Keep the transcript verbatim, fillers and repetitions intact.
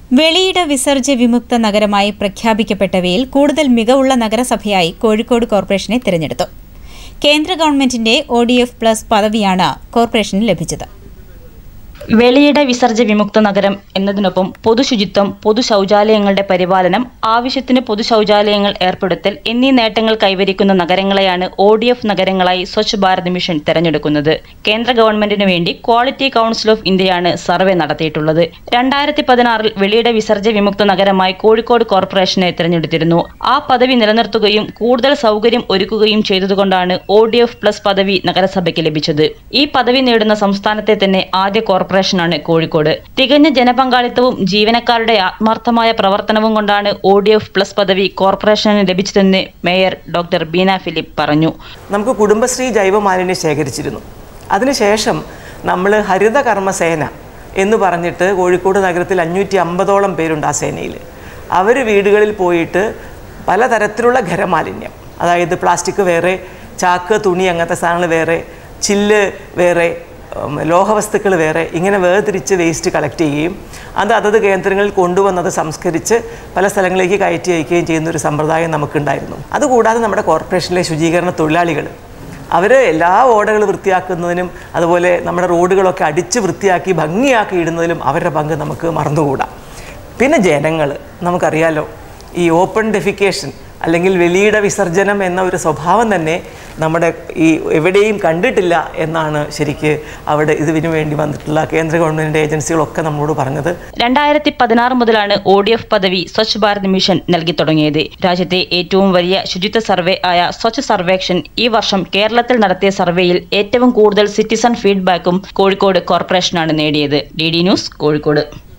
വെളിയിട വിസർജ്യ വിമുക്ത നഗരമായി പ്രഖ്യാപിക്കപ്പെട്ടവയിൽ കൂടുതൽ മികവുള്ള നഗരസഭയായി കോഴിക്കോട് കോർപ്പറേഷനെ തിരഞ്ഞെടുത്തു. കേന്ദ്ര ഗവൺമെന്റിന്റെ ഒ ഡി എഫ് പ്ലസ് പദവിയാണ് കോർപ്പറേഷന് ലഭിച്ചത്. വെളിയിട വിസർജ്യ വിമുക്ത നഗരം എന്നതിനൊപ്പം പൊതുശുചിത്വം, പൊതു ശൗചാലയങ്ങളുടെ പരിപാലനം, ആവശ്യത്തിന് പൊതു ശൗചാലയങ്ങൾ ഏർപ്പെടുത്തൽ എന്നീ നേട്ടങ്ങൾ കൈവരിക്കുന്ന നഗരങ്ങളെയാണ് ഒ ഡി എഫ് നഗരങ്ങളായി സ്വച്ഛ് ഭാരത് മിഷൻ തെരഞ്ഞെടുക്കുന്നത്. കേന്ദ്ര ഗവൺമെന്റിന് വേണ്ടി ക്വാളിറ്റി കൗൺസിൽ ഓഫ് ഇന്ത്യയാണ് സർവേ നടത്തിയിട്ടുള്ളത്. രണ്ടായിരത്തി പതിനാറിൽ വെളിയിട വിസർജ്യ വിമുക്ത നഗരമായി കോഴിക്കോട് കോർപ്പറേഷനെ തിരഞ്ഞെടുത്തിരുന്നു. ആ പദവി നിലനിർത്തുകയും കൂടുതൽ സൗകര്യം ഒരുക്കുകയും ചെയ്തതുകൊണ്ടാണ് ഒ ഡി എഫ് പ്ലസ് പദവി നഗരസഭയ്ക്ക് ലഭിച്ചത്. ഈ പദവി നേടുന്ന സംസ്ഥാനത്തെ തന്നെ ആദ്യ കോർപ്പറേഷൻ ാണ് കോഴിക്കോട്. തികഞ്ഞ ജനപങ്കാളിത്തവും ജീവനക്കാരുടെ ആത്മാർത്ഥമായ പ്രവർത്തനവും കൊണ്ടാണ് ഒ ഡി എഫ് പ്ലസ് പദവി കോർപ്പറേഷന് ലഭിച്ചതെന്ന് മേയർ ഡോക്ടർ ബീന ഫിലിപ്പ് പറഞ്ഞു. നമുക്ക് കുടുംബശ്രീ ജൈവ മാലിന്യം ശേഖരിച്ചിരുന്നു. അതിനുശേഷം നമ്മൾ ഹരിത കർമ്മസേന എന്ന് പറഞ്ഞിട്ട് കോഴിക്കോട് നഗരത്തിൽ അഞ്ഞൂറ്റി അമ്പതോളം പേരുണ്ട്. ആ സേനയിൽ അവർ വീടുകളിൽ പോയിട്ട് പലതരത്തിലുള്ള ഖരമാലിന്യം, അതായത് പ്ലാസ്റ്റിക് വേറെ, ചാക്ക്, തുണി, അങ്ങനത്തെ സാധനങ്ങൾ വേറെ, ചില്ല് വേറെ, ലോഹവസ്തുക്കൾ വേറെ, ഇങ്ങനെ വേർതിരിച്ച് വേസ്റ്റ് കളക്ട് ചെയ്യുകയും അത് അതത് കേന്ദ്രങ്ങളിൽ കൊണ്ടുവന്നത് സംസ്കരിച്ച് പല സ്ഥലങ്ങളിലേക്ക് കയറ്റി അയക്കുകയും ചെയ്യുന്ന ഒരു സമ്പ്രദായം നമുക്കുണ്ടായിരുന്നു. അതുകൂടാതെ നമ്മുടെ കോർപ്പറേഷനിലെ ശുചീകരണ തൊഴിലാളികൾ അവർ എല്ലാ ഓടകൾ വൃത്തിയാക്കുന്നതിനും അതുപോലെ നമ്മുടെ റോഡുകളൊക്കെ അടിച്ച് വൃത്തിയാക്കി ഭംഗിയാക്കി ഇടുന്നതിലും അവരുടെ പങ്ക് നമുക്ക് മറന്നുകൂടാ. പിന്നെ ജനങ്ങൾ, നമുക്കറിയാലോ, ഈ ഓപ്പൺ ഡെഫിക്കേഷൻ അല്ലെങ്കിൽ വെളിയിട വിസർജനം എന്ന ഒരു സ്വഭാവം തന്നെ നമ്മുടെ ഈ എവിടെയും കണ്ടിട്ടില്ല എന്നാണ് ശരിക്ക് അവിടെ ഇതിനു വേണ്ടി വന്നിട്ടുള്ള കേന്ദ്ര ഗവൺമെന്റ് ഏജൻസികളൊക്കെ നമ്മളോട് പറഞ്ഞത്. രണ്ടായിരത്തി പതിനാറ് മുതലാണ് ഒ ഡി എഫ് പദവി സ്വച്ഛ് ഭാരത് മിഷൻ നൽകി തുടങ്ങിയത്. രാജ്യത്തെ ഏറ്റവും വലിയ ശുചിത്വ സർവേ ആയ സ്വച്ഛ് സർവേക്ഷൻ ഈ വർഷം കേരളത്തിൽ നടത്തിയ സർവേയിൽ ഏറ്റവും കൂടുതൽ സിറ്റിസൺ ഫീഡ്ബാക്കും കോഴിക്കോട് കോർപ്പറേഷനാണ് നേടിയത്. D D news, Kozhikode.